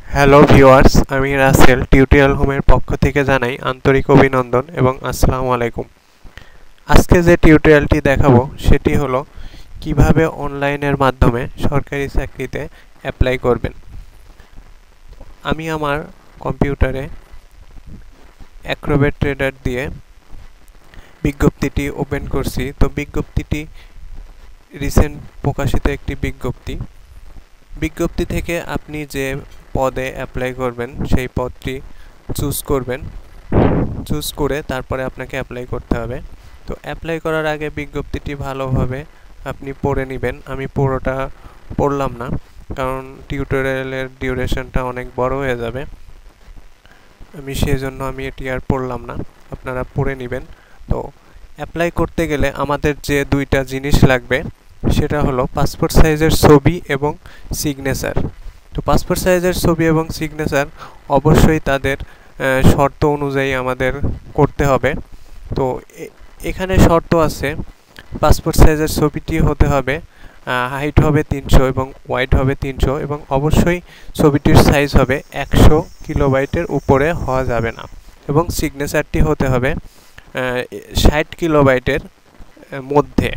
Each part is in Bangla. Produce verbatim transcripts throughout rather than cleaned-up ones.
হ্যালো ভিউয়ার্স, আমি রাসেল টিউটোরিয়াল হোমের পক্ষ থেকে জানাই আন্তরিক অভিনন্দন এবং আসসালামু আলাইকুম। আজকে যে টিউটোরিয়ালটি দেখাবো সেটি হলো কিভাবে অনলাইনের মাধ্যমে সরকারি চাকরিতে অ্যাপ্লাই করবেন। আমি আমার কম্পিউটারে অ্যাক্রোবেট ট্রেডার দিয়ে বিজ্ঞপ্তিটি ওপেন করছি। তো বিজ্ঞপ্তিটি রিসেন্ট প্রকাশিত একটি বিজ্ঞপ্তি। বিজ্ঞপ্তি থেকে আপনি যে পদে অ্যাপ্লাই করবেন সেই পদটি চুজ করবেন। চুজ করে তারপরে আপনাকে অ্যাপ্লাই করতে হবে। তো অ্যাপ্লাই করার আগে বিজ্ঞপ্তিটি ভালোভাবে আপনি পড়ে নেবেন। আমি পুরোটা পড়লাম না, কারণ টিউটোরিয়ালের ডিউরেশনটা অনেক বড় হয়ে যাবে। আমি সেজন্য আমি এটি আর পড়লাম না, আপনারা পড়ে নেবেন। তো অ্যাপ্লাই করতে গেলে আমাদের যে দুইটা জিনিস লাগবে সেটা হলো পাসপোর্ট সাইজের ছবি এবং সিগনেচার। তো পাসপোর্ট সাইজের ছবি এবং সিগনেচার অবশ্যই তাদের শর্ত অনুযায়ী আমাদের করতে হবে। তো এখানে শর্ত আছে, পাসপোর্ট সাইজের ছবিটি হতে হবে, হাইট হবে তিনশো এবং ওয়াইড হবে তিনশো, এবং অবশ্যই ছবিটির সাইজ হবে একশো কিলোবাইটের উপরে হওয়া যাবে না, এবং সিগনেচারটি হতে হবে ষাট কিলোবাইটের মধ্যে।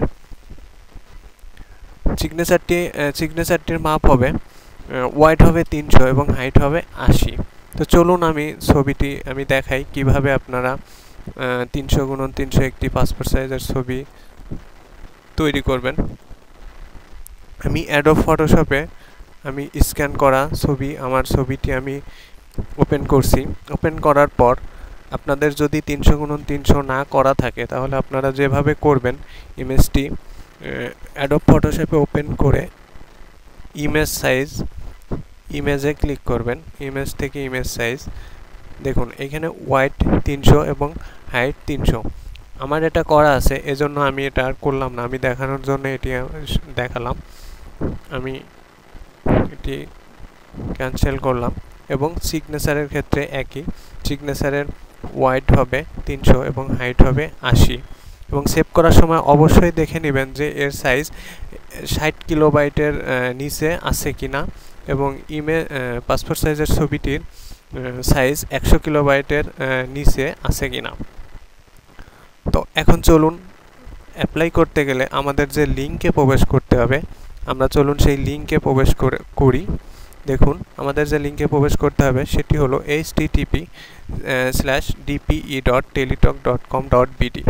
সিগনেচারটি সিগনেচারটির মাপ হবে, ওয়াইড হবে তিনশো এবং হাইট হবে আশি। তো চলুন আমি ছবিটি আমি দেখাই কিভাবে আপনারা তিনশো গুণন তিনশো একটি পাসপোর্ট সাইজের ছবি তৈরি করবেন। আমি অ্যাডোব ফটোশপে আমি স্ক্যান করা ছবি, আমার ছবিটি আমি ওপেন করছি। ওপেন করার পর আপনাদের যদি তিনশো গুণন তিনশো না করা থাকে তাহলে আপনারা যেভাবে করবেন, ইমেজটি অ্যাডোব ফটোশপে ওপেন করে ইমেজ সাইজ, ইমেজে ক্লিক করবেন। ইমেজ থেকে ইমেজ সাইজ দেখুন, এখানে ওয়াইড তিনশো এবং হাইট তিনশো। আমার এটা করা আছে, এজন্য আমি এটা আর করলাম না, আমি দেখানোর জন্য এটি দেখালাম। আমি এটি ক্যান্সেল করলাম। এবং সিগনেচারের ক্ষেত্রে একই, সিগনেচারের ওয়াইড হবে তিনশো এবং হাইট হবে আশি। এবং সেভ করার সময় অবশ্যই দেখে নেবেন যে এর সাইজ ষাট কিলোবাইটের নিচে আছে কিনা, এবং ইমে পাসপোর্ট সাইজের ছবিটির সাইজ একশো কিলোবাইটের নিচে আছে কিনা। তো এখন চলুন, অ্যাপ্লাই করতে গেলে আমাদের যে লিঙ্কে প্রবেশ করতে হবে, আমরা চলুন সেই লিঙ্কে প্রবেশ করে করি। দেখুন, আমাদের যে লিঙ্কে প্রবেশ করতে হবে সেটি হলো H T T P slash DPE dot Teletalk dot com dot BD.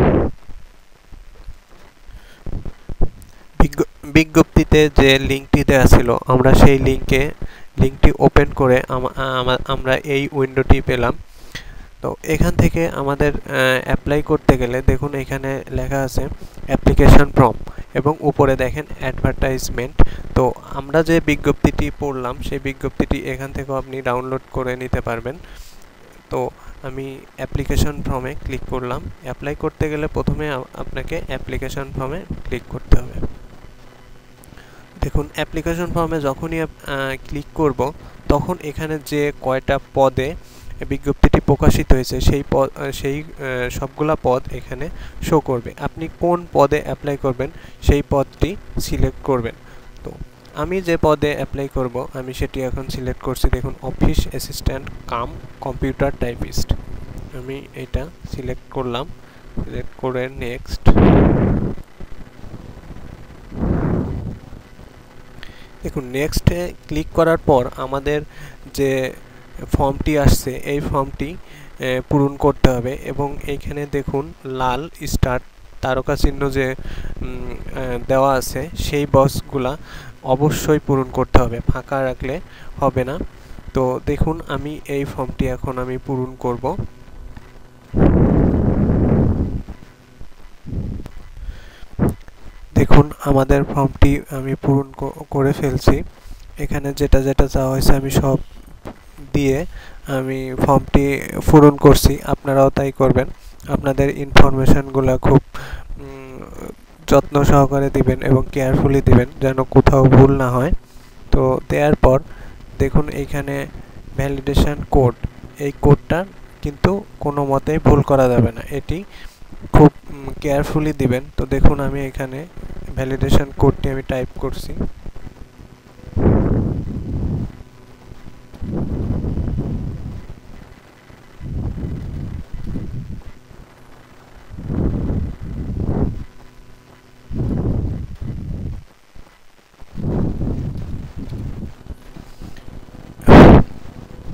বিজ্ঞপ্তিতে যে লিঙ্কটি দেওয়া ছিল, আমরা সেই লিঙ্কে লিঙ্কটি ওপেন করে আমরা এই উইন্ডোটি পেলাম। তো এখান থেকে আমাদের অ্যাপ্লাই করতে গেলে দেখুন এখানে লেখা আছে অ্যাপ্লিকেশন ফর্ম, এবং উপরে দেখেন অ্যাডভার্টাইজমেন্ট। তো আমরা যে বিজ্ঞপ্তিটি পড়লাম সেই বিজ্ঞপ্তিটি এখান থেকেও আপনি ডাউনলোড করে নিতে পারবেন। তো আমি অ্যাপ্লিকেশন ফর্মে ক্লিক করলাম। অ্যাপ্লাই করতে গেলে প্রথমে আপনাকে অ্যাপ্লিকেশন ফর্মে ক্লিক করতে হবে। দেখুন, অ্যাপ্লিকেশন ফর্মে যখনই ক্লিক করব তখন এখানে যে কয়টা পদে বিজ্ঞপ্তিটি প্রকাশিত হয়েছে সেই পদ সেই সবগুলা পদ এখানে শো করবে। আপনি কোন পদে অ্যাপ্লাই করবেন সেই পদটি সিলেক্ট করবেন। তো আমি যে পদে অ্যাপ্লাই করব আমি সেটি এখন সিলেক্ট করছি। দেখুন, office assistant cum computer typist, আমি এটা সিলেক্ট করলাম। সিলেক্ট করে নেক্সট। দেখুন, নেক্সটে ক্লিক করার পর আমাদের যে ফর্মটি আসছে এই ফর্মটি পূরণ করতে হবে, এবং এইখানে দেখুন লাল স্টার তারকা চিহ্ন যে দেওয়া আছে সেই বক্সগুলা অবশ্যই পূরণ করতে হবে, ফাঁকা রাখলে হবে না। তো দেখুন, আমি এই ফর্মটি এখন আমি পূরণ করব। দেখুন, আমাদের ফর্মটি আমি পূরণ করে ফেলছি। এখানে যেটা যেটা চাওয়া হয়েছে আমি সব দিয়ে আমি ফর্মটি পূরণ করছি। আপনারাও তাই করবেন। আপনাদের ইনফরমেশনগুলো খুব যত্ন সহকারে দিবেন এবং কেয়ারফুলি দিবেন যেন কোথাও ভুল না হয়। তো দেওয়ার পর দেখুন এইখানে ভ্যালিডেশন কোড, এই কোডটা কিন্তু কোনো মতেই ভুল করা যাবে না, এটি খুব কেয়ারফুলি দিবেন। তো দেখুন, আমি এখানে ভ্যালিডেশন কোডটি আমি টাইপ করছি।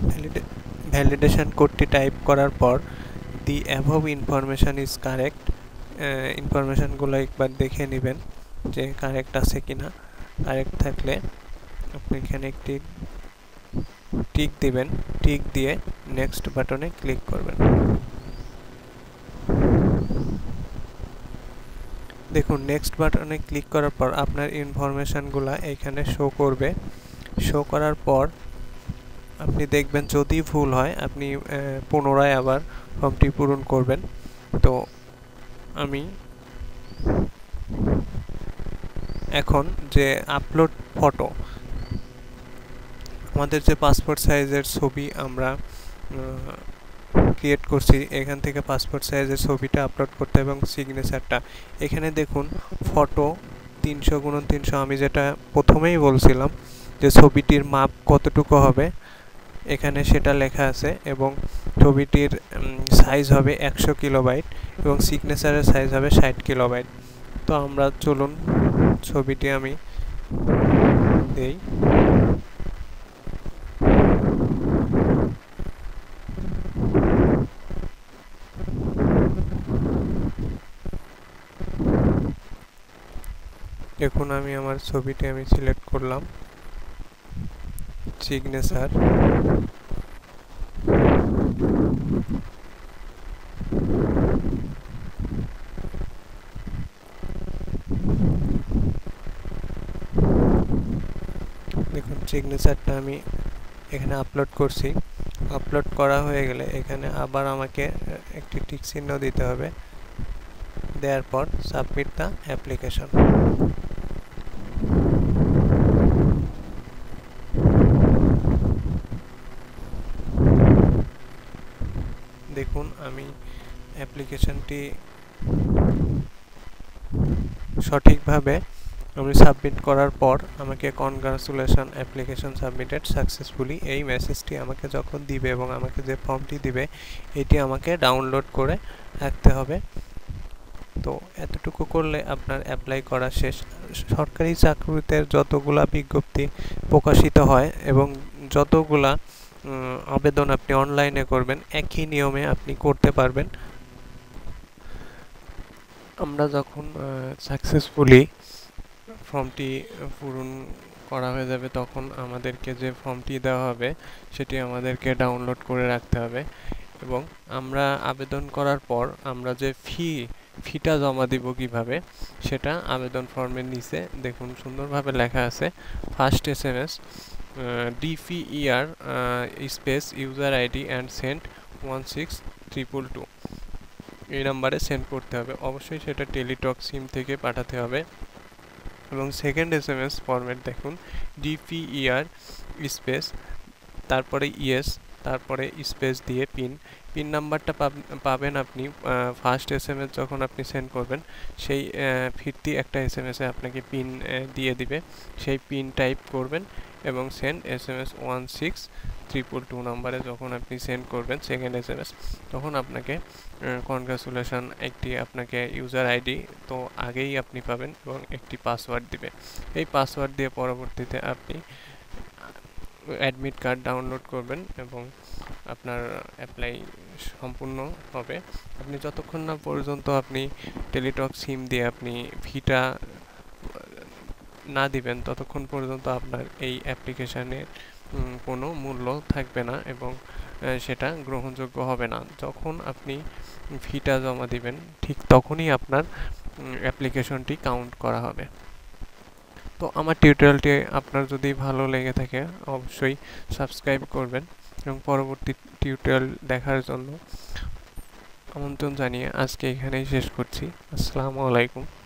ভ্যালিডেশন কোডটি টাইপ করার পর the above information is correct, ইনফরমেশনগুলো একবার দেখে নেবেন যে কারেক্ট আছে কিনা। কারেক্ট থাকলে আপনি এখানে একটি টিক দিবেন, টিক দিয়ে নেক্সট বাটনে ক্লিক করবেন। দেখুন নেক্সট বাটনে ক্লিক করার পর আপনার ইনফরমেশনগুলো এখানে শো করবে। শো করার পর আপনি দেখবেন যদি ভুল হয় আপনি পুনরায় আবার ফর্মটি পূরণ করবেন। তো আমি এখন যে আপলোড ফটো, আমাদের যে পাসপোর্ট সাইজের ছবি আমরা ক্রিয়েট করছি, এখান থেকে পাসপোর্ট সাইজের ছবিটা আপলোড করতে এবং সিগনেচারটা এখানে দেখুন ফটো তিনশো গুণন তিনশো, আমি যেটা প্রথমেই বলছিলাম যে ছবিটির মাপ কতটুকু হবে এখানে সেটা লেখা আছে, এবং ছবিটির সাইজ হবে একশো কিলোবাইট এবং সিগনেচারের সাইজ হবে ষাট কিলোবাইট। তো আমরা চলুন ছবিটি আমি দেই। দেখুন আমি আমার ছবিটি আমি সিলেক্ট করলাম, সিগনেচার, দেখুন সিগনেচারটা আমি এখানে আপলোড করছি। আপলোড করা হয়ে গেলে এখানে আবার আমাকে একটি টিক চিহ্ন দিতে হবে, দেওয়ার পর সাবমিট দ্য অ্যাপ্লিকেশন। দেখুন আমি অ্যাপ্লিকেশনটি সঠিকভাবে আমি সাবমিট করার পর আমাকে কনগ্রাচুলেশন, অ্যাপ্লিকেশন সাবমিটেড সাকসেসফুলি এই মেসেজটি আমাকে যখন দিবে এবং আমাকে যে ফর্মটি দিবে এটি আমাকে ডাউনলোড করে রাখতে হবে। তো এতটুকু করলে আপনার অ্যাপ্লাই করা শেষ। সরকারি চাকরিতে যতগুলা বিজ্ঞপ্তি প্রকাশিত হয় এবং যতগুলা আবেদন আপনি অনলাইনে করবেন একই নিয়মে আপনি করতে পারবেন। আমরা যখন সাকসেসফুলি ফর্মটি পূরণ করা হয়ে যাবে তখন আমাদেরকে যে ফর্মটি দেওয়া হবে সেটি আমাদেরকে ডাউনলোড করে রাখতে হবে, এবং আমরা আবেদন করার পর আমরা যে ফি ফিটা জমা দিব কিভাবে সেটা আবেদন ফর্মের নিচে দেখুন সুন্দরভাবে লেখা আছে। First S M S DPER space user ID and send one six triple two এই নাম্বারে সেন্ড করতে হবে। অবশ্যই সেটা টেলিটক সিম থেকে পাঠাতে হবে। এবং second S M S format দেখুন ডিপিইআর স্পেস তারপরে ইয়েস তারপরে স্পেস দিয়ে পিন পিন নাম্বারটা পাবেন আপনি ফার্স্ট এস এম এস যখন আপনি সেন্ড করবেন সেই ফিরতি একটা এস এম এসে আপনাকে পিন দিয়ে দিবে, সেই পিন টাইপ করবেন এবং send S M S one six triple two নাম্বারে যখন আপনি সেন্ড করবেন সেকেন্ড এস এম এস তখন আপনাকে কনগ্রাচুলেশন একটি আপনাকে ইউজার আইডি তো আগেই আপনি পাবেন এবং একটি পাসওয়ার্ড দিবে। এই পাসওয়ার্ড দিয়ে পরবর্তীতে আপনি অ্যাডমিট কার্ড ডাউনলোড করবেন এবং আপনার অ্যাপ্লাই সম্পূর্ণ হবে। আপনি যতক্ষণ না পর্যন্ত আপনি টেলিটক সিম দিয়ে আপনি ফিটা না দিবেন ততক্ষণ পর্যন্ত আপনার এই অ্যাপ্লিকেশানের কোনো মূল্য থাকবে না এবং সেটা গ্রহণযোগ্য হবে না। যখন আপনি ফিটা জমা দিবেন ঠিক তখনই আপনার অ্যাপ্লিকেশনটি কাউন্ট করা হবে। তো আমার টিউটোরিয়ালটি আপনার যদি ভালো লেগে থাকে অবশ্যই সাবস্ক্রাইব করবেন এবং পরবর্তী টিউটোরিয়াল দেখার জন্য আমন্ত্রণ জানিয়ে আজকে এখানেই শেষ করছি। আসসালামু আলাইকুম।